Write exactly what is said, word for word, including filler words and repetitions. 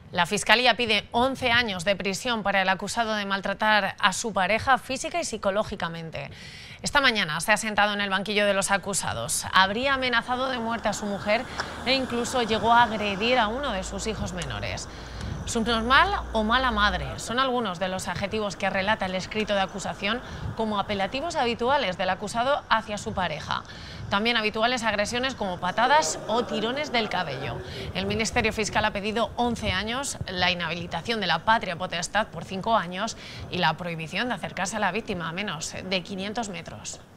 La Fiscalía pide once años de prisión para el acusado de maltratar a su pareja física y psicológicamente. Esta mañana se ha sentado en el banquillo de los acusados. Habría amenazado de muerte a su mujer e incluso llegó a agredir a uno de sus hijos menores. Subnormal o mala madre son algunos de los adjetivos que relata el escrito de acusación como apelativos habituales del acusado hacia su pareja. También habituales agresiones como patadas o tirones del cabello. El Ministerio Fiscal ha pedido once años, la inhabilitación de la patria potestad por cinco años y la prohibición de acercarse a la víctima a menos de quinientos metros.